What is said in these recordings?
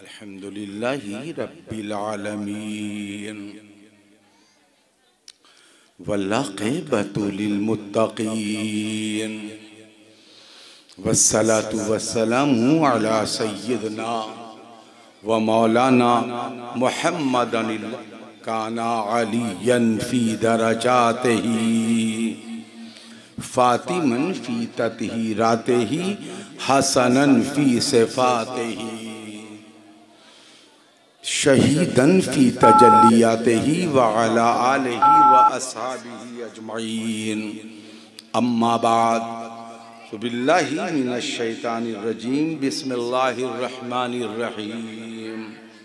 अल्हम्दुलिल्लाहि रब्बिल आलमीन वल्लाक़िबतु लिल मुत्तक़ीन वस्सलातु वस्सलामु अला सय्यिदना व मौलाना मुहम्मदन काना अलियन फी दरजातिही फातिमन फी तत्हीरातिही हसनन फी सिफातिही शहीदन फी तजल्लियातिही व अला आलिही व अस्हाबिही अजमईन अम्मा बाद बिल्लाहि मिनश शैतानिर रजीम बिस्मिल्लाहिर रहमानिर रहीम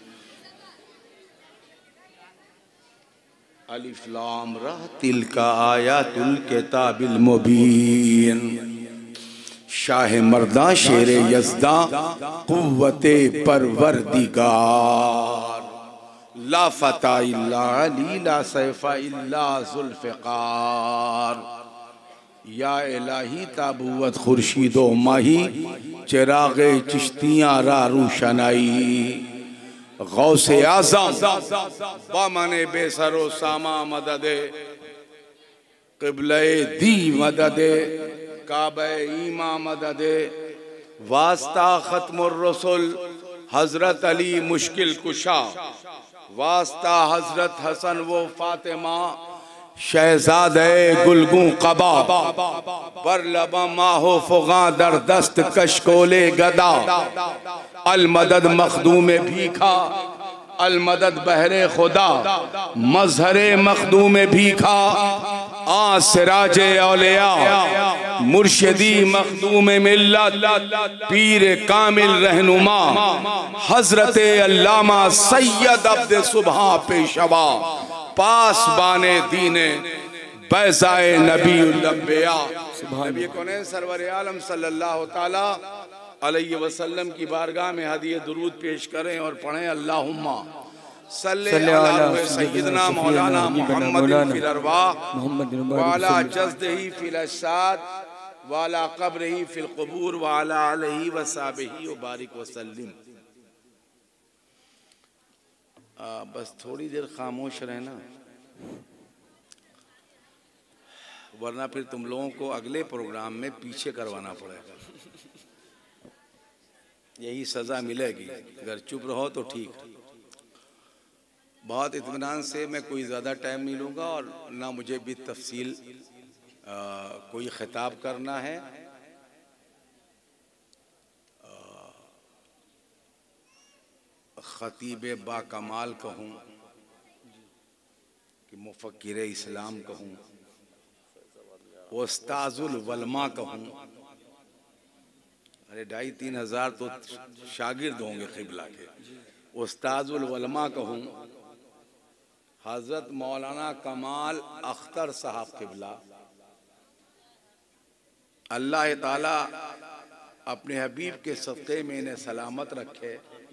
अलिफ लाम रा तिलका आयातुल किताबिल मुबीन शाह मर्दा शेर यज़दा कुव्वते परवरदिगार ला फता इल्ला अली ला सैफा इल्ला ज़ुल्फ़िकार या इलाही ताबूवत खुर्शीदो माही चिरागे चिश्तियाँ रा रोशनाई गौसे आज़म बामने बेसरो सामा मददे क़िबले दी मददे काबे ईमा मददे वास्ता ख़त्मुर रसूल हज़रत अली मुश्किल कुशा वास्ता हज़रत हसन वो फातिमा शहजादे गुलगू कबा पर लबा माहो फुगा दर दस्त कशकोले गदा अलमदद मखदूम भीखा अलमदद बहरे खुदा मजहरे मखदूम भीखा आ सिराजे औलिया मुर्शिदी मखदूम मिल्लत पीर कामिल रहनुमा हजरत अल्लामा सैयद अब्द सुबह पेशवा पास बाने दीने बैज़ाए नबीउल अंबिया नबी कौनैन सरवर आलम सल्लल्लाहु ताला अलैहि वसल्लम की बारगाह में हदिये दुरूद पेश करें और पढ़ें अल्लाहुम्मा सल्ले अला सय्यिदना मौलाना मुहम्मदिन फिल अरवाह व अला जज़दिही फिल अजसाद व अला क़ब्रिही फिल क़ुबूर व अला आलिही व सहाबिही व बारिक व सल्लिम। बस थोड़ी देर खामोश रहना, वरना फिर तुम लोगों को अगले प्रोग्राम में पीछे करवाना पड़ेगा। यही सज़ा मिलेगी। अगर चुप रहो तो ठीक। बहुत इत्मीनान से मैं कोई ज़्यादा टाइम नहीं लूँगा और ना मुझे भी तफसील कोई ख़िताब करना है। ख़तीब बाकमाल कहूँ कि मुफ़क्किर इस्लाम कहूँ, उस्ताज़ुल वलमा कहूँ। अरे 2,500-3 हज़ार तो शागिर्द होंगे क़िबला के। उस्ताज़ुल वलमा कहूँ, हज़रत मौलाना कमाल अख्तर साहब क़िबला, अल्लाह ताला अपने हबीब के सदक़े में इन्हें सलामत रखे।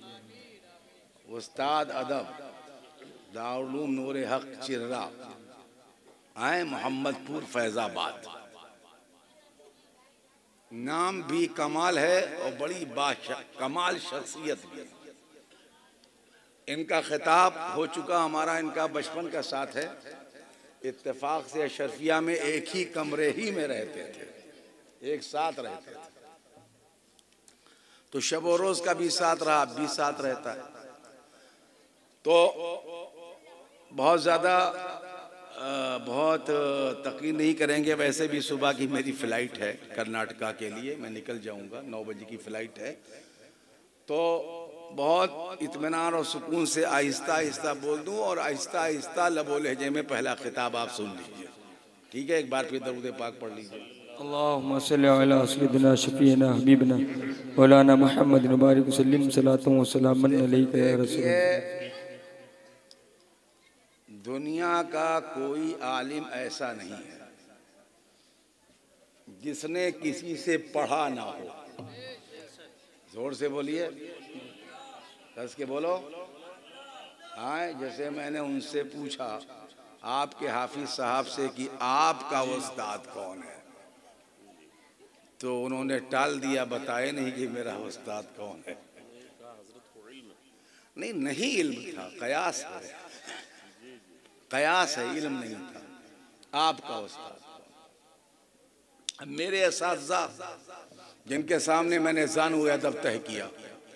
उस्ताद अदब दारुल उलूम नूर हक चिर्रा आए मोहम्मदपुर फैज़ाबाद। नाम भी कमाल है और बड़ी कमाल शख्सियत भी। इनका खिताब हो चुका हमारा, इनका बचपन का साथ है। इत्तेफाक से अशरफिया में एक ही कमरे ही में रहते थे, एक साथ रहते थे, तो शब और रोज़ का भी साथ रहा, अब भी साथ रहता है। तो बहुत ज़्यादा बहुत तकीन नहीं करेंगे। वैसे भी सुबह की मेरी फ़्लाइट है कर्नाटका के लिए, मैं निकल जाऊंगा, 9 बजे की फ़्लाइट है। तो बहुत इत्मीनान और सुकून से आहिस्ता आहिस्ता बोल दूं और आहिस्ता आहिस्ता लबो लहजे में पहला खिताब आप सुन लीजिए, ठीक है? एक बार फिर दरूद पाक पढ़ लीजिए। अल्लाहुम्मा सल्ली अला सय्यिदिना शफीना हबीबना मौलाना मुहम्मद बारिक वसल्लिम सलातु व सलामन अलैका या रसूल। दुनिया का कोई आलिम ऐसा नहीं है जिसने किसी से पढ़ा ना हो। जोर से बोलिए, कस के बोलो। हाँ, जैसे मैंने उनसे पूछा आपके हाफिज साहब से कि आपका उस्ताद कौन है, तो उन्होंने टाल दिया, बताए नहीं कि मेरा उस्ताद कौन है। नहीं इल्म था, कयास है, कयास है, इल्म नहीं था। आपका उस्ताद मेरे असातिज़ा जिनके सामने मैंने ज़ान-ए अदब तय किया,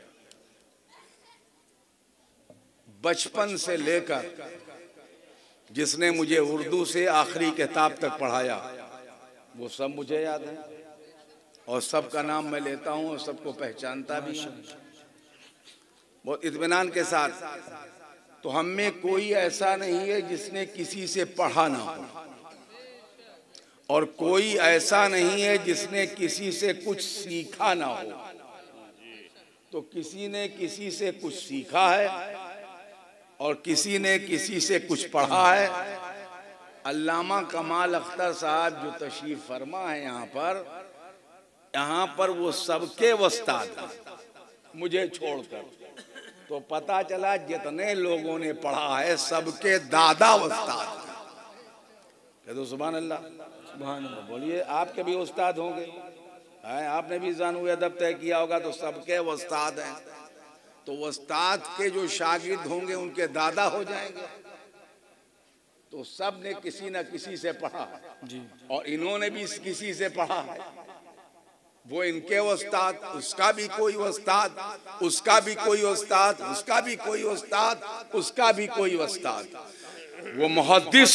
बचपन से लेकर जिसने मुझे उर्दू से आखिरी किताब तक पढ़ाया, वो सब मुझे याद है और सबका नाम मैं लेता हूँ और सबको पहचानता भी हूँ बहुत इत्मीनान के साथ। तो हम में कोई ऐसा नहीं है जिसने किसी से पढ़ा ना हो, और कोई ऐसा नहीं है जिसने किसी से कुछ सीखा ना हो। तो किसी ने किसी से कुछ सीखा है और किसी ने किसी से कुछ पढ़ा है। अल्लामा कमाल अख्तर साहब जो तशरीफ फरमा है यहाँ पर वो सबके उस्ताद हैं मुझे छोड़कर। तो पता चला जितने लोगों ने पढ़ा है सबके दादा उस्ताद हैं। कह दो सुभान अल्लाह। सुभान अल्लाह। बोलिए आपके भी उस्ताद होंगे, आपने भी ज़ान-ए अदब तय किया होगा, तो सबके उस्ताद हैं। तो उस्ताद के जो शागिर्द होंगे उनके दादा हो जाएंगे। तो सब ने किसी न किसी से पढ़ा जी, और इन्होंने भी किसी से पढ़ा है। वो इनके उस्ताद, उसका भी कोई उस्ताद, उसका भी कोई उस्ताद, उसका भी कोई उस्ताद, उसका भी कोई उस्ताद। वो मुहद्दिस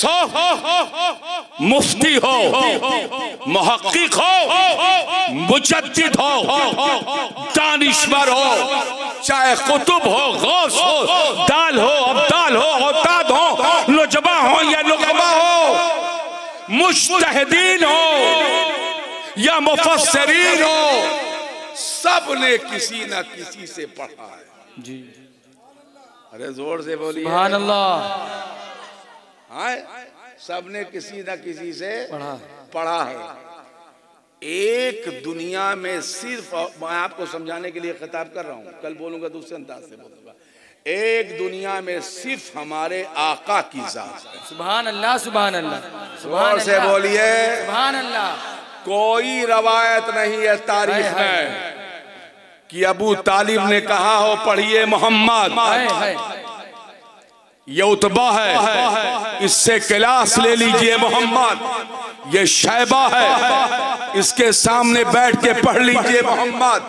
हो, मुफ्ती हो, मुहक्किक हो, मुजद्दिद हो, दानिश्वर हो, चाहे कुतुब हो, गौस हो, दाल हो, अब्दाल हो, औताद हो, नुजबा हो या नुकबा हो, मुज्तहिदीन हो या मुफस्सिरीन हो, सब ने किसी न किसी से पढ़ा है जी। अरे जोर से बोलिए सुभान अल्लाह। हाँ, सबने किसी न किसी से पढ़ा है। एक दुनिया में सिर्फ, मैं आपको समझाने के लिए खिताब कर रहा हूँ, कल बोलूंगा दूसरे अंदाज से बोलूंगा। एक दुनिया में सिर्फ हमारे आका की जात है। सुभान अल्लाह, सुभान अल्लाह, जोर से बोलिए सुभान अल्लाह। कोई रवायत नहीं है तारीख में कि अबू तालिब ने कहा हो पढ़िए मोहम्मद, ये उतबा है, इससे क्लास ले लीजिए मोहम्मद, ये शैबा है, इसके सामने बैठ के पढ़ लीजिए मोहम्मद,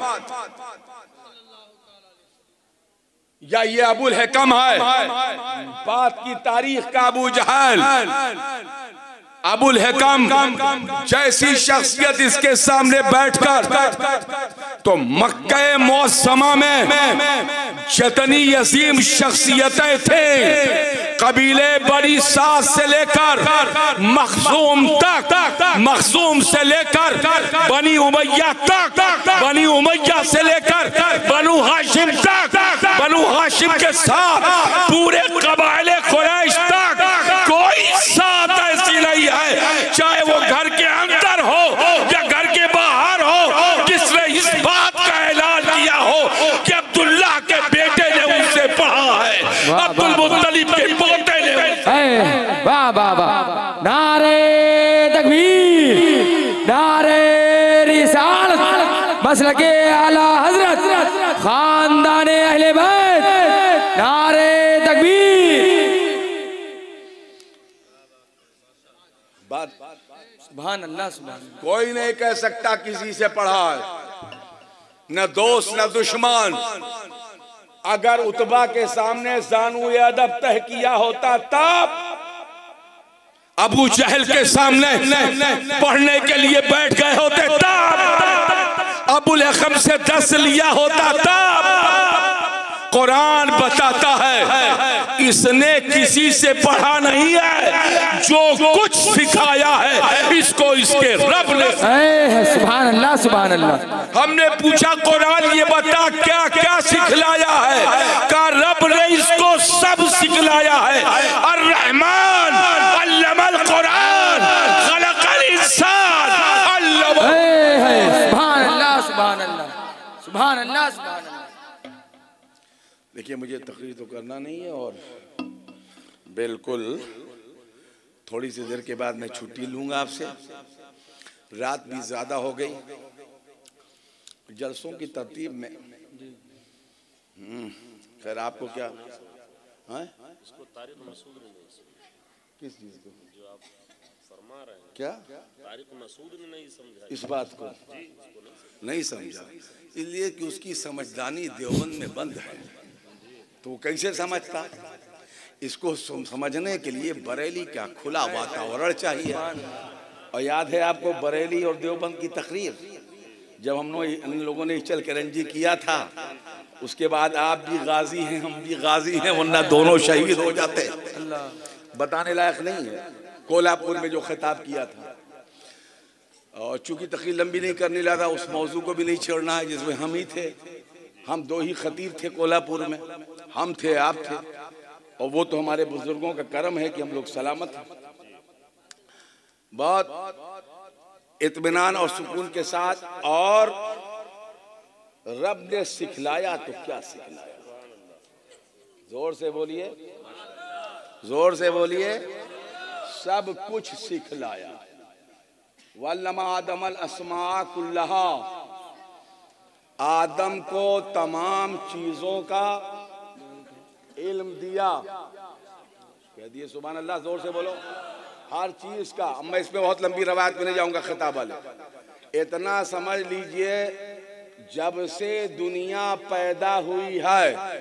या ये अबुल हिकम है, बात की तारीख का अबू जहल, अबुल हिकम जैसी शख्सियत इसके सामने बैठकर, तो मक्के मौसमा में जितनी अजीम शख्सियतें थे, कबीले बड़ी सास से लेकर मखजूम तक, मखजूम से लेकर बनी उमैया तक, बनी उमैया से लेकर बनु हाशिम तक, बनु हाशिम के साथ पूरे कबाइले कुरैश तक कोई साथ ऐसी नहीं है, चाहे वो घर के अंदर हो या घर के बाहर हो, जिसने इस बात का ऐलान किया हो कि अब्दुल्लाह के बेटे ने उनसे पढ़ा है, अब्दुल मुत्तलिब के पोते ने। वाह वाह वाह, नारे तकबीर, नारे रिसालत, मसलके आला हजरत, खानदाने अहले बैत, नारे तकबीर। बात सुभान अल्लाह, सुभान। कोई नहीं कह सकता किसी से पढ़ा है, न दोस्त न दुश्मन। अगर उतबा के सामने ज़ान-ए अदब तय किया होता तब, अबू जहल के सामने पढ़ने के लिए बैठ गए होते तब, अबुल हिकम से दर्स लिया होता तब। कुरान बताता है इसने किसी से पढ़ा नहीं है, जो कुछ सिखाया है इसको इसके रब ने। सुभान अल्लाह, सुभान अल्लाह। हमने पूछा कुरान ये बता क्या क्या सिखलाया है, का रब ने इसको सब सिखलाया है। अर्रहमान अल्लमल कुरान खलकल इंसान अल्लम। सुभान अल्लाह, सुभान अल्लाह, सुभान अल्लाह, सुभान अल्लाह। देखिए मुझे तकरीर तो करना नहीं है और बिल्कुल थोड़ी सी देर के बाद मैं छुट्टी लूंगा आपसे। रात भी ज्यादा हो गई। जलसों की तरतीब में खैर आपको क्या है इसको तारिक मसूद ने नहीं समझा। किस चीज को जो आप फरमा रहे हैं क्या तारिक मसूद ने नहीं समझा इस बात को नहीं समझा, इसलिए कि उसकी समझदानी देवबंद में बंद है, तो वो कैसे समझता। इसको समझने के लिए बरेली का खुला वातावरण चाहिए। और याद है आपको बरेली और देवबंद की तकरीर जब इन लोगों ने चल करंजी किया था, उसके बाद आप भी गाजी हैं हम भी गाजी हैं, वरना दोनों शहीद हो जाते। बताने लायक नहीं है कोल्हापुर में जो खिताब किया था। और चूंकि तकरीर लंबी नहीं करने लगा, उस मौजू को भी नहीं छेड़ना है जिसमें हम ही थे, हम दो ही खतीब थे कोल्हापुर में, हम थे आप थे, और वो तो हमारे बुजुर्गों का करम है कि हम लोग सलामत हैं। बहुत इत्मीनान और सुकून के साथ। और रब ने सिखलाया तो क्या सिखलाया, जोर से बोलिए, जोर से बोलिए, सब कुछ सिखलाया। वल्लमा आदमल अस्मा कुल्लहा, आदम को तमाम चीजों का इल्म दिया। कह दिए सुभान अल्लाह, जोर से बोलो, हर चीज का। मैं इसमें बहुत लंबी रवायत में नहीं जाऊंगा खिताब वाले, इतना समझ लीजिए जब से दुनिया पैदा हुई है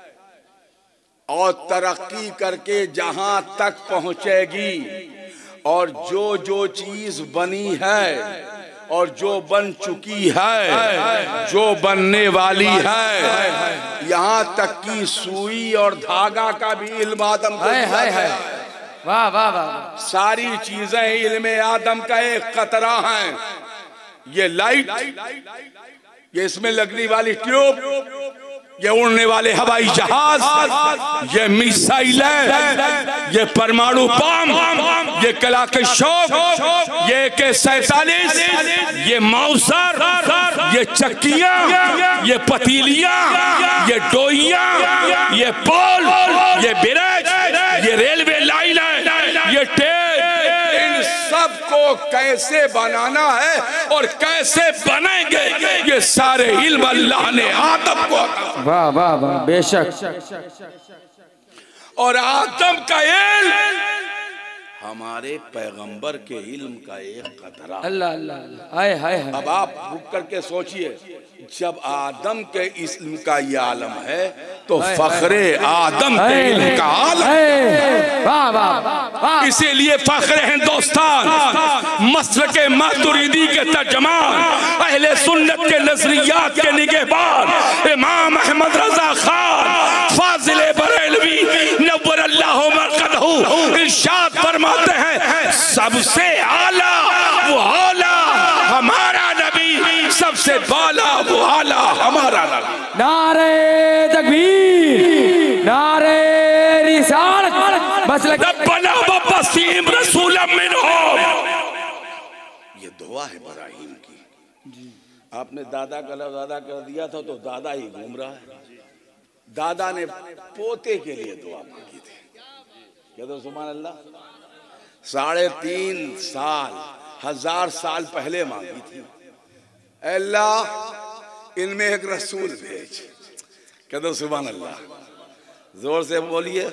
और तरक्की करके जहां तक पहुंचेगी, और जो जो चीज बनी है और जो बन चुकी है, जो बनने वाली है, यहाँ तक की सुई और धागा का भी इल्म आदम को है। वाह वाह वाह, सारी चीजें इल्म आदम का एक कतरा हैं। ये लाइट, ये इसमें लगने वाली ट्यूब, ये उड़ने वाले हवाई जहाज, ये मिसाइल, ये परमाणु बम, ये कला के शौक, ये AK-47, ये मौसर, ये चक्कियां, ये पतीलियां, ये डोइयां, ये पोल, ये ब्रिज, ये रेलवे लाइन है, ये ट्रेन, इन सब को कैसे बनाना है और कैसे बनेंगे, ये सारे इल्म अल्लाह ने आदम को। वाह वाह वाह, बेशक। और आदम का इल्म हमारे पैगंबर के इल्म का एक कतरा। अल्लाह अल्लाह, हाय हाय। अब आप रुक करके सोचिए, जब आदम के इल्म का ये आलम है तो फखरे आदम के इल्म का आलम। वाह वाह, इसीलिए फखरे हिंदुस्तान मसलक मातुरीदी के तर्जमान, अहले सुन्नत के नजरियात के निगहबान इमाम अहमद रजा खान फाजिले बरेलवी नव्वरल्लाहु मरकदहू इरशाद फरमाते हैं, सबसे आला वो आला हमारा नबी, सबसे बाला वो आला हमारा नबी। नारे तकबीर, नारे रिसालत, मसलक रब्बना वबसीम रसूलन मिनहुम। ये दुआ है इब्राहिम की। आपने दादा का लफ्ज़ दादा कर दिया था तो दादा ही घूम रहा है। दादा ने पोते के लिए दुआ मांगी थी, क्या तो सुभान अल्लाह, 3.5 साल 1000 साल पहले मांगी थी, अल्लाह इनमें एक रसूल भेज। क्या तो सुभान अल्लाह, जोर से बोलिए,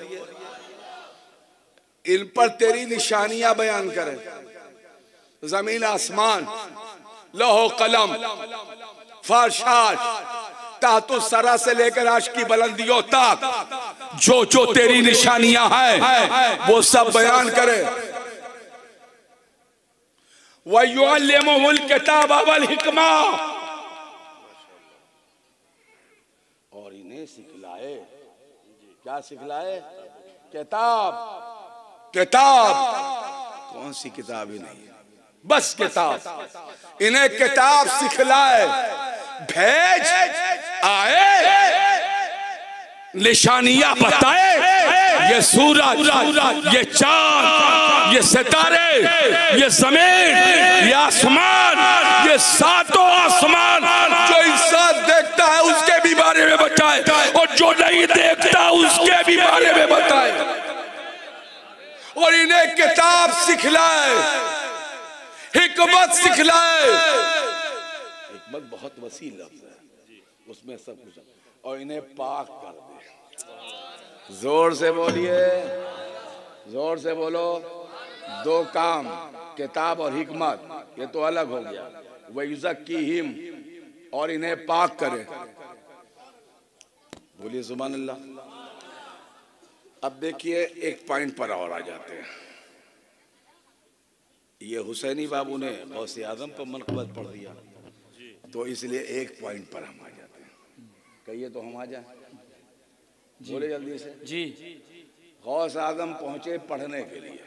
इन पर तेरी निशानियां बयान करे, जमीन आसमान, लौह कलम, फरशाश, तातु सरा से लेकर आश की बुलंदियों तक जो जो तेरी निशानियां हैं वो सब बयान करे। वयुअल्लिमुहुल किताब वल हिकमा, और इन्हें सिखलाए, क्या सिखलाए, किताब। किताब कौन सी किताब ही नहीं, बस किताब। इन्हें किताब सिखलाए, भेज आए, निशानियां बताए, ये सूरज, ये चांद, ये सितारे, ये जमीन, ये आसमान, ये सातों आसमान, जो इंसान देखता है उसके भी बारे में बताए, और जो नहीं देखता उसके भी बारे में बताए। और इन्हें किताब सिखलाए, हिकमत सिखलाए। हिकमत बहुत वसी लफ्ज़ है, उसमें सब कुछ। और इन्हें पाक कर दे। जोर से बोलिए, जोर से बोलो। दो काम, किताब और हिकमत, ये तो अलग हो गया। वयुज़क्कीहिम, और इन्हें पाक करे। बोलिए सुभान अल्लाह। अब देखिए एक पॉइंट पर और आ जाते हैं। ये हुसैनी बाबू ने गौसे आजम पर मनक़बत पढ़ दिया, तो इसलिए एक पॉइंट पर हम आ जाते हैं। कहिए तो हम आ जाए, बोले जल्दी से जी। गौस आजम पहुंचे पढ़ने के लिए।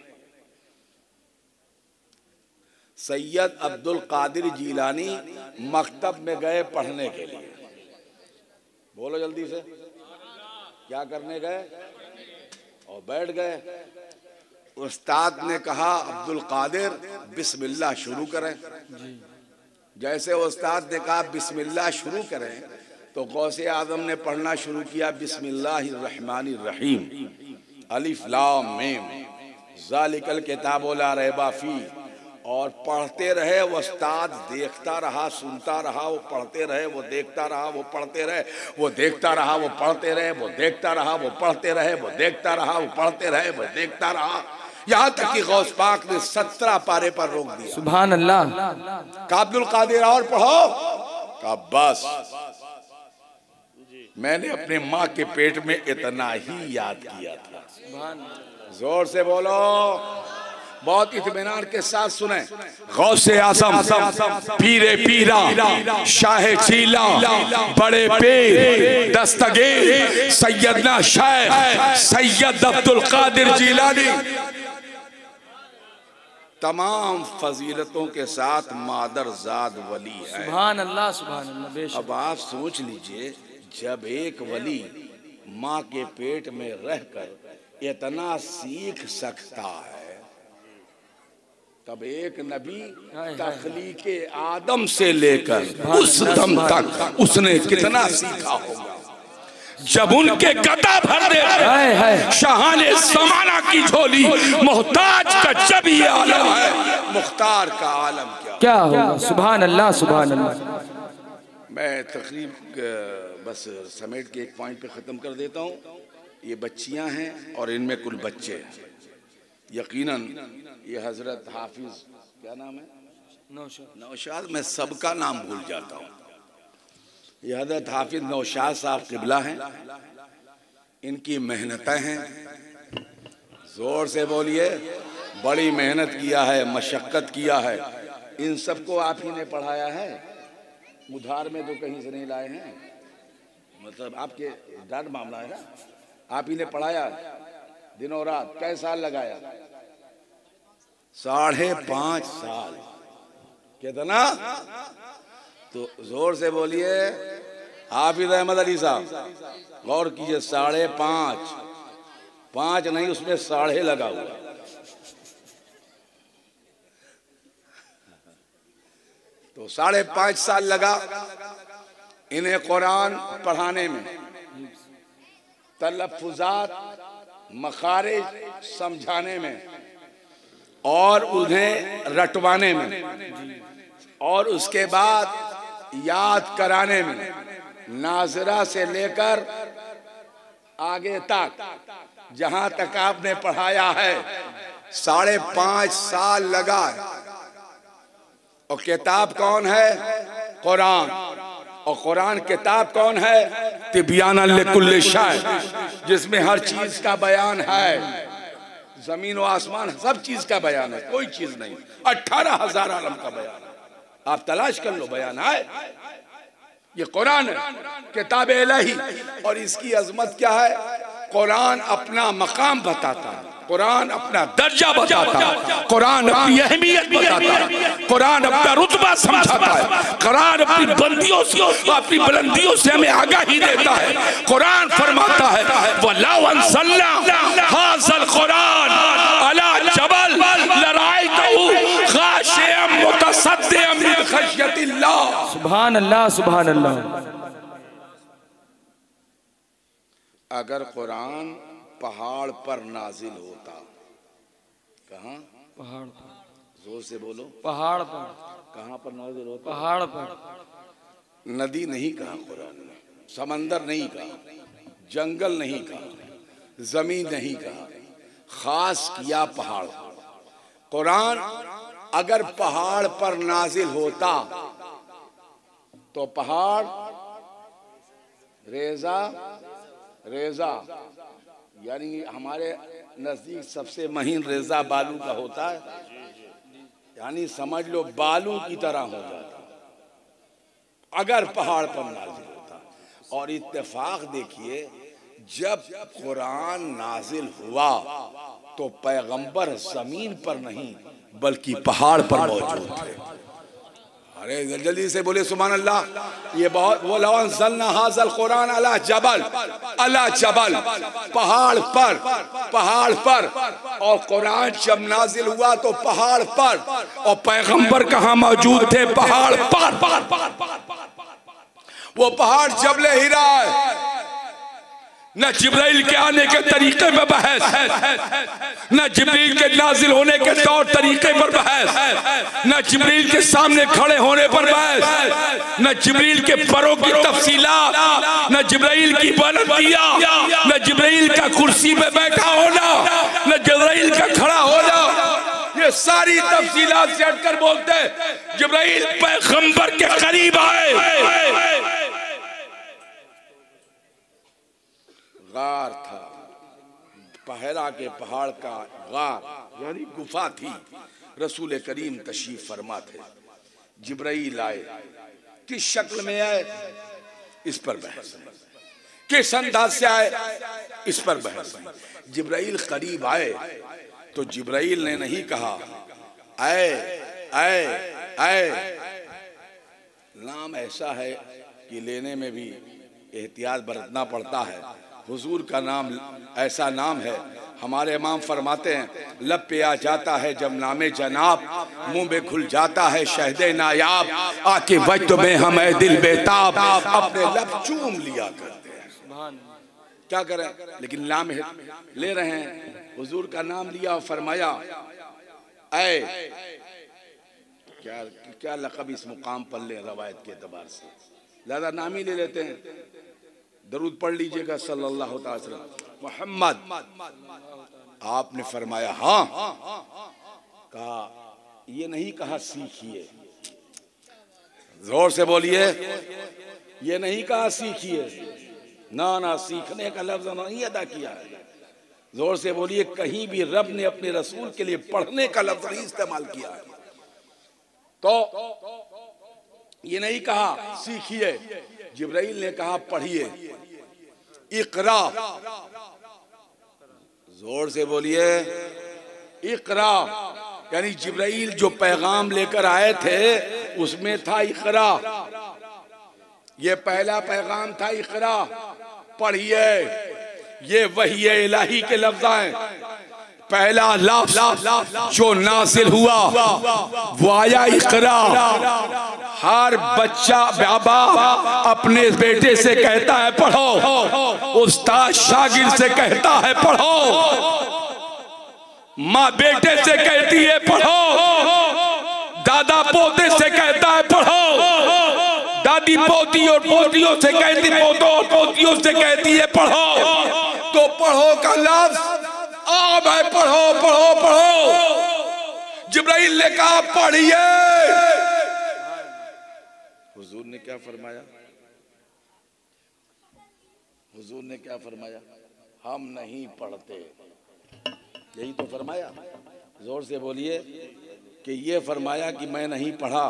सैयद अब्दुल कादिर जीलानी मकतब में गए पढ़ने के लिए। बोलो जल्दी से, क्या करने गए? और बैठ गए। उस्ताद ने कहा अब्दुल कादिर बिस्मिल्लाह शुरू करें। जैसे उस्ताद ने कहा बिस्मिल्लाह शुरू करें, तो गौसे आजम ने पढ़ना शुरू किया बिस्मिल्लाहिर्रहमानिर्रहीम, अलिफ लाम मीम ज़ालिकल किताबु ला रैबा फी। और पढ़ते रहे। वो उस्ताद देखता रहा, सुनता रहा, वो पढ़ते रहे, वो देखता रहा, वो पढ़ते रहे, वो देखता रहा, वो पढ़ते रहे, वो देखता रहा, वो पढ़ते रहे, वो देखता रहा, वो पढ़ते रहे, वो देखता रहा, यहाँ तक कि गौस पाक ने 17 पारे पर रोक दिया। सुभान अल्लाह। का अब्दुल कादिर और पढ़ो। का बस मैंने अपने माँ के पेट में इतना ही याद किया था। जोर से बोलो, बहुत इत्मीनान के साथ सुने। गौसे आज़म, पीरे पीरा, शाहे चीला, बड़े पीर, दस्तगीर सैयदना शेख सैयद अब्दुल कादिर जीलानी तमाम फजीलतों के साथ मादरजाद वली है। सुभान अल्लाह, सुभान अल्लाह। बेशक। अब आप सोच लीजिए, जब एक वली माँ के पेट में रहकर इतना सीख सकता है, तब एक नबी तख्लीके आदम से लेकर उस दम तक उसने कितना सीखा होगा। जब उनके गदा भर दे शाहाने ज़माना की झोली, मोहताज का जब ये आलम है, मुख्तार का आलम क्या होगा। सुभान अल्लाह, सुभान अल्लाह। मैं तकरीब बस समेट के एक पॉइंट पे ख़त्म कर देता हूँ। ये बच्चियाँ हैं और इनमें कुल बच्चे हैं। यकीनन ये हजरत हाफिज, क्या नाम है? नौशाद। मैं सबका नाम भूल जाता हूँ। ये हजरत हाफिज नौशाद साहब क़िबला हैं। इनकी मेहनतें हैं। जोर से बोलिए। बड़ी मेहनत किया है, मशक्क़त किया है। इन सबको आप ही ने पढ़ाया है। उधार में तो कहीं से नहीं लाए हैं, मतलब आपके डर मामला है ना। आप ही ने पढ़ाया दिनों रात। कै साल लगाया? 5.5 साल। कितना? तो जोर से बोलिए। हाफिज अहमद अली साहब, गौर कीजिए। 5.5, 5 नहीं, उसमें 1.5 लगा हुआ। तो 5.5 साल लगा इन्हें कुरान पढ़ाने में, तलफ्फुज़ात मखारिज समझाने में और उन्हें रटवाने में, और उसके बाद याद कराने में। नाज़रा से लेकर आगे तक जहां तक आपने पढ़ाया है 5.5 साल लगा। और किताब कौन है? कुरान। और कुरान किताब कौन है? तिब्याना लिकुल्लि शै, जिसमें हर चीज का बयान है। जमीन व आसमान सब चीज का बयान है, कोई चीज नहीं। 18,000 आलम का बयान है। आप तलाश कर लो, बयान है। ये कुरान है, किताब इलाही। और इसकी अजमत क्या है? कुरान अपना मकाम बताता है, कुरान अपना दर्जा बताता है, कुरान अपनी अहमियत बताता है, कुरान अपना रुतबा समझाता है, कुरान अपनी बंदियों से, अपनी बुलंदियों से हमें आगाही देता है। कुरान फरमाता है वलाउ अंज़लना हाज़ल कुरान अला जबल लरायतहु खाशिअम मुतसद्दिअम मिन खश्यतिल्लाह। सुभान अल्लाह, सुभान अल्लाह। अगर कुरान पहाड़ पर नाजिल होता, कहाँ? पहाड़ पर। जोर से बोलो। पहाड़ पर। कहाँ पर नाजिल होता? पहाड़ पर। नदी नहीं कहा कुरान में। समंदर नहीं कहा, जंगल नहीं कहा, जमीन नहीं कहा, खास किया पहाड़। कुरान अगर पहाड़ पर नाजिल होता तो पहाड़ रेजा रेजा, यानी हमारे नजदीक सबसे महीन रेजा बालू का होता है, यानी समझ लो बालू की तरह हो जाता अगर पहाड़ पर नाजिल होता। और इत्तेफाक देखिए, जब कुरान नाजिल हुआ तो पैगंबर जमीन पर नहीं बल्कि पहाड़ पर मौजूद थे। अरे जल्दी से बोले सुभान अल्लाह। ये बहुत वो लवन ज़लना हाज़ल कुरान अला जबल, अला जबल, पहाड़ पर। और कुरान जब नाजिल हुआ तो पहाड़ पर, और पैगंबर कहाँ मौजूद थे? पहाड़ पर। वो पहाड़ जबले हिरा है। न जिब्राइल के आने के तरीके में बहस, न जिब्राइल के नाजिल होने के तौर तरीके पर बहस, न जिब्राइल के सामने खड़े होने पर बहस, न जिब्राइल के परों की तफसीलात, न जिब्राइल की बुलंदियां, न जिब्राइल का कुर्सी पे बैठा होना, न जिब्राइल का खड़ा होना। ये सारी तफसीलात से हटकर बोलते जिब्राइल पैगंबर के करीब आए। गार था, पहरा के पहाड़ का गार यानी गुफा थी। रसूल करीम तशरीफ फरमा थे। जिब्राइल आए, किस शक्ल में आए इस पर बहस, किस अंदाज से आए इस पर बहस। जिब्राइल करीब आए तो जिब्राइल ने नहीं कहा आए आए आए। नाम ऐसा है कि लेने में भी एहतियात बरतना पड़ता है। हुजूर का नाम ऐसा नाम है, हमारे इमाम फरमाते हैं लब पे आ जाता है जब नामे जनाब, मुंह में घुल जाता है शहदे नायाब, आके वक्त में हम दिल बेताब, अपने लब चूम लिया करते हैं। क्या करें, लेकिन नाम ले रहे हैं। हुजूर का नाम लिया और फरमाया ऐ, क्या लक़ब इस मुकाम पर ले, रवायत के एतबार से ज्यादा नाम ही ले लेते हैं। दरूद पढ़ लीजिएगा सल्लल्लाहु अलैहि वसल्लम मोहम्मद। आपने फरमाया हाँ, कहा ये नहीं कहा सीखिए, जोर से बोलिए, ये नहीं कहा सीखिए, ना सीखने का लफ्ज नहीं अदा किया है। जोर से बोलिए, कहीं भी रब ने अपने रसूल के लिए पढ़ने का लफ्ज नहीं इस्तेमाल किया है। तो ये नहीं कहा सीखिए, जिब्राइल ने कहा पढ़िए, इकरा, जोर से बोलिए इकरा। यानी जिब्राइल जो पैगाम लेकर आए थे उसमें था इकरा, ये पहला पैगाम था इकरा, पढ़िए। ये वही इलाही के लफ्ज़ हैं। पहला लफ्ज़ जो नाज़िल हुआ वो आया इकरा। हर बच्चा बाबा अपने बेटे से कहता है पढ़ो, उस्ताद शागिर्द से कहता है पढ़ो, माँ बेटे से कहती है पढ़ो, दादा पोते से कहता है पढ़ो, दादी पोती और पोतियों से कहती, पोतों और पोतियों से कहती है पढ़ो। तो पढ़ो का लफ्ज़ आ भाई, पढ़ो पढ़ो पढ़ो। जिब्राइल ने कहा पढ़िए। हुजूर ने क्या फरमाया? हुजूर ने क्या फरमाया? हम नहीं पढ़ते, यही तो फरमाया। जोर से बोलिए कि ये फरमाया कि मैं नहीं पढ़ा,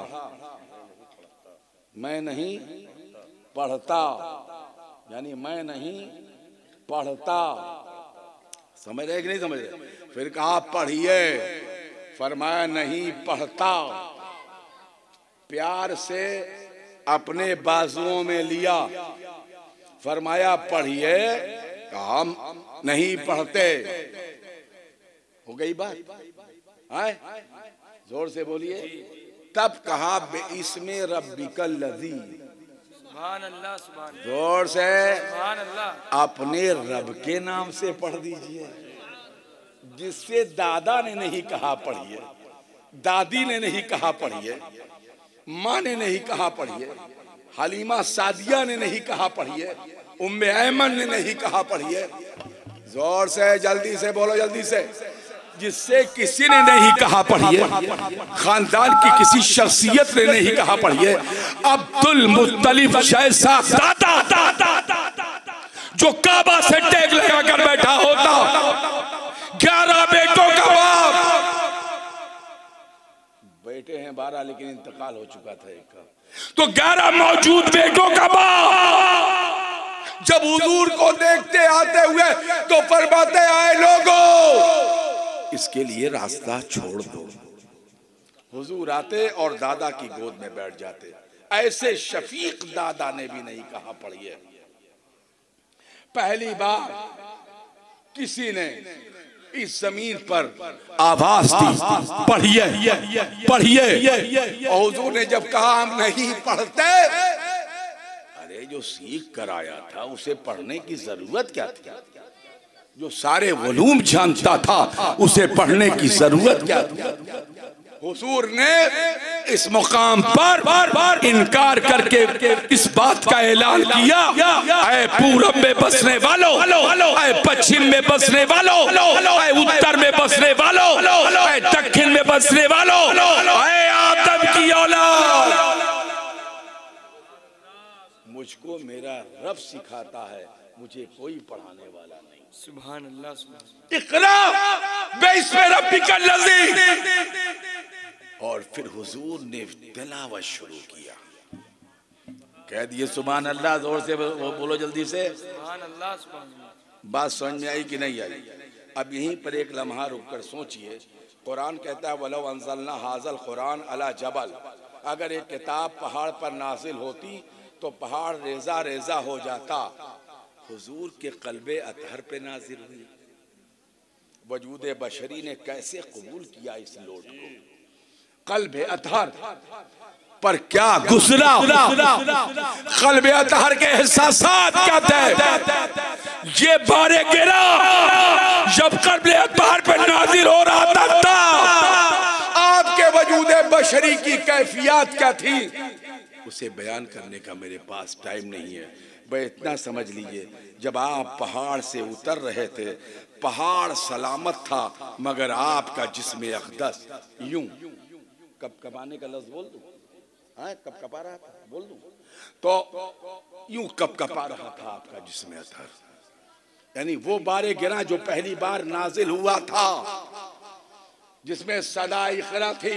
मैं नहीं पढ़ता, यानी मैं नहीं पढ़ता। समझ रहे कि नहीं समझ रहे? फिर कहा पढ़िए, फरमाया नहीं पढ़ता। प्यार से अपने बाजुओं में लिया, फरमाया पढ़िए, कहा हम नहीं पढ़ते। हो गई बात? आए जोर से बोलिए। तब कहा बेइस्मे रब्बिकल लज़ी, जोर से अपने रब के नाम से पढ़ दीजिए, जिससे दादा ने नहीं कहा पढ़िए, दादी ने नहीं कहा पढ़िए, माँ ने नहीं कहा पढ़िए, हलीमा सादिया ने नहीं कहा पढ़िए, उम्मे ऐमन ने नहीं कहा पढ़िए, जोर से जल्दी से बोलो, जल्दी से, जिससे किसी ने नहीं कहा पढ़िए, खानदान की किसी शख्सियत ने नहीं कहा पढ़िए, अब्दुल मुत्तलिब जैसा दादा जो काबा से टेक लगा कर बैठा होता, 11 बेटों का बाप, बेटे हैं 12 लेकिन इंतकाल हो चुका था एक का, तो 11 मौजूद बेटों का बाप जब हुजूर को देखते आते हुए तो फरमाते आए लोगों इसके लिए रास्ता छोड़ दो। हुजूर आते और दादा की गोद में बैठ जाते। ऐसे शफीक दादा ने भी नहीं कहा पढ़िए। पहली बार किसी ने इस जमीन पर आवाज दी, पढ़िए पढ़िए, और हुजूर ने जब कहा हम नहीं पढ़ते, अरे जो सीख कर आया था उसे पढ़ने की जरूरत क्या थी? जो सारे वलूम जानता था उसे पढ़ने की जरूरत क्या थी? हुजूर ने इस मुकाम पर इनकार करके इस बात का ऐलान किया, ऐ पूरब में बसने वालों, ऐ पश्चिम में बसने वालों, ऐ उत्तर में बसने वालों, ऐ दक्षिण में बसने वालों, ऐ आदम की औलाद, मुझको मेरा रब सिखाता है, मुझे कोई पढ़ाने वाला नहीं। सुभान अल्लाह, इक़रा बिस्मि रब्बिकल लज़ी। और फिर हुजूर ने तिलावत शुरू किया। कह दिए सुभान अल्लाह, जोर से बोलो, जल्दी से सुभान अल्लाह, सुभान अल्लाह। बात समझ में आई कि नहीं आई? अब यहीं पर एक लम्हा रुककर सोचिए। कुरान कहता है वलो अंज़लना हाज़ल कुरान अला जबल, अगर एक किताब पहाड़ पर नाजिल होती तो पहाड़ रेजा रेजा हो जाता। हुजूर के क़ल्बे अतहर पे नाजिल हुई। वजूद बशरी ने कैसे कबूल किया इस लोट को? क़ल्बे अतहर पर क्या गुजरा, क़ल्बे अतहर के एहसासात क्या थे? ये बारे गिरा जब क़ल्बे अतहर पे नाजिल हो रहा था, आपके वजूद बशरी की कैफियत क्या थी उसे बयान करने का मेरे पास टाइम नहीं है। भाई इतना समझ लीजिए, जब आप पहाड़ से उतर रहे थे, पहाड़ सलामत था मगर आपका जिस्म अक़दस यूं कपकपाने का लफ्ज़ बोल दूं? हाँ, कपकपा रहा था, बोल दूं? तो यूं कपकपा रहा था आपका जिस्म अतहर। यानी वो बारे गिरा जो पहली बार नाजिल हुआ था, जिसमें सदा इक़रा थी,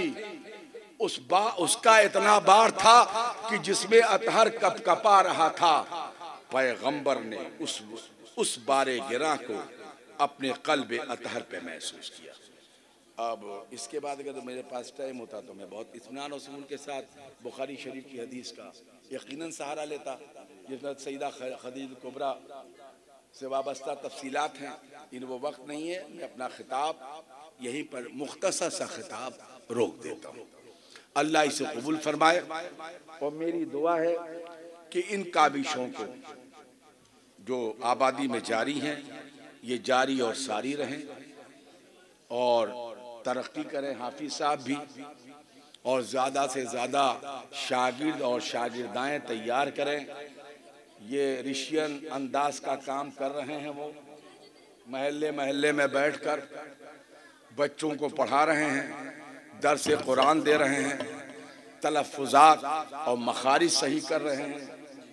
उसका इतना बार था कि जिसमें अतहर कपकपा रहा था। पैगंबर ने उस बारे गिरा को अपने क़ल्बे अतहर पे महसूस किया। अब इसके बाद अगर मेरे पास टाइम होता तो मैं बहुत इत्मीनान और सुकून के साथ बुखारी शरीफ की हदीस का यकीनन सहारा लेता, जिसमें सईदा खदीजा कुबरा से वाबस्ता तफसीलात हैं। इन वो वक्त नहीं है, मैं अपना खिताब यहीं पर मुख्तसर सा खिताब रोक देता हूँ। अल्लाह इसे कबूल फरमाए। और मेरी दुआ है कि इन काबिशों को जो आबादी में जारी हैं ये जारी और सारी रहें और तरक्की करें। हाफिज साहब भी और ज़्यादा से ज़्यादा शागिर्द और शागिर्दाएँ तैयार करें। ये रिशियन अंदाज का काम कर रहे हैं। वो महल्ले महल्ले में बैठकर बच्चों को पढ़ा रहे हैं, दर्स कुरान दे रहे हैं, तलफ़्फ़ुज़ात और मखारिज सही कर रहे हैं,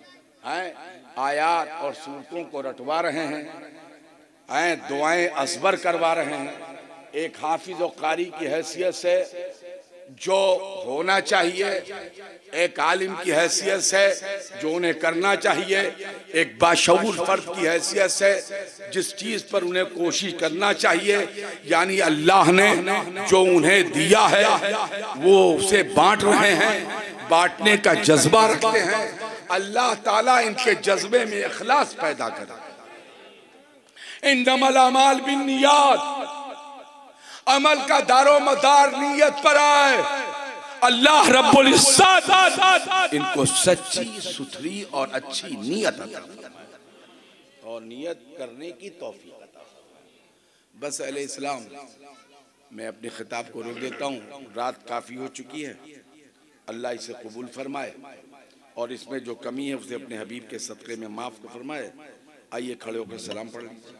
आयात और सूरतों को रटवा रहे हैं, दुआएं असबर करवा रहे हैं। एक हाफिज और कारी की हैसियत से जो होना चाहिए, एक आलिम की हैसियत से जो उन्हें करना चाहिए, एक बाशऊर फर्द की हैसियत से जिस चीज़ पर उन्हें कोशिश करना चाहिए, यानी अल्लाह ने जो उन्हें दिया है वो उसे बांट रहे हैं, बांटने का जज्बा रखते हैं। अल्लाह ताला इनके जज्बे में इखलास पैदा करे। इन्नमल अमाल बिन्नियात, अमल का दारो मदार नीयत पर आए। अल्लाह रब्बुल इज्जत इनको सच्ची सुथरी और अच्छी नीयत अता फरमाए और नीयत करने की तौफीक अता फरमाए। बस अहले इस्लाम, मैं अपने खिताब को रोक देता हूँ, रात काफ़ी हो चुकी है। अल्लाह इसे कबूल फरमाए। और इसमें जो कमी है उसे अपने हबीब के सदक़े में माफ़ को फरमाए। आइए खड़े होकर सलाम पढ़ लीजिए।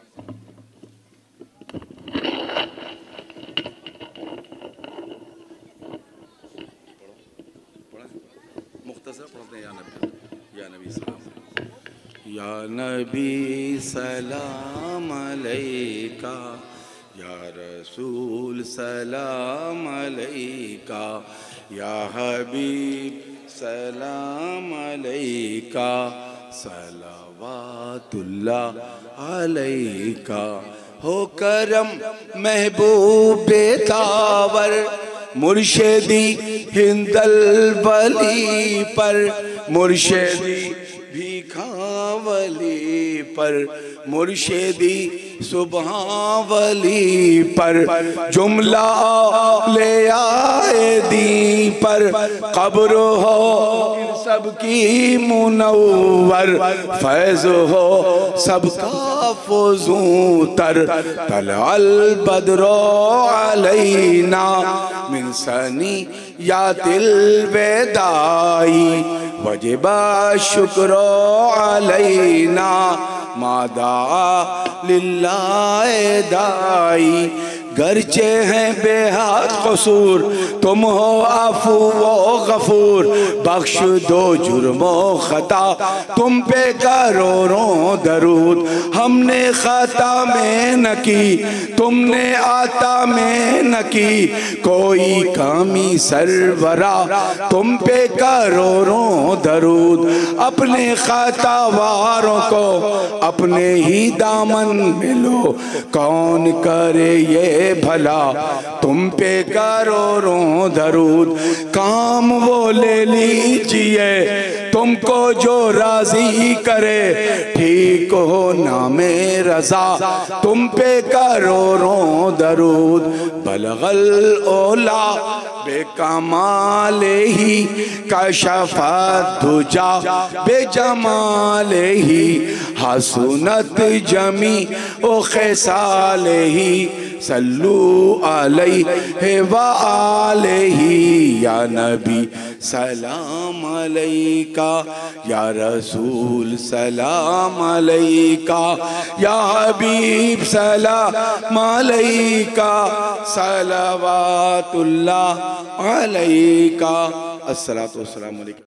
मुख्तसर पढ़ते हैं, या नबी सलाम, या नबी सलाम अलैका, या रसूल सलाम अलैका, या हबीब सलाम अलैका, सलावातुल्लाह अलैका। हो करम महबूबे तावर मुर्शिदी हिंदल वली पर, मुर्शिदी भिखावली पर, मुर्शिदी सुबहावली पर, जुमला ले आए दी पर, कब्र हो सबकी मुनव्वर, फैज हो सबका फुजूं तर, तलअल बद्रो अलैना मिन सनियातिल वेदाई, वजिबा शुक्रो अलैना मादा लिल्लाहि दाई। गरचे हैं बेहद कसूर, तुम हो आफू वो गफूर, बख्श दो जुर्मो खता, तुम पे करोड़ों दरूद। हमने खाता में न की, तुमने आता में न की, कोई कमी सरवरा, तुम पे करोड़ों दरूद। अपने खाता वारों को अपने ही दामन में लो, कौन करे ये भला, तुम पे करोड़ों दरूद। काम वो ले लीजिए तुमको जो राजी करे, ठीक हो नामे रजा, तुम पे करोड़ों दरूद। बलगल ओला बेकमाले ही, कशफत दुजा बेजमाले ही, हसनत जमी ओ खिसाले ही, सल्लू अलैहि व आलिही। या नबी सलाम अलैका, या रसूल सलाम अलैका, या हबीब सलाम अलैका, सलावातुल्लाह अलैका। अस्सलातु वस्सलामु अलैका।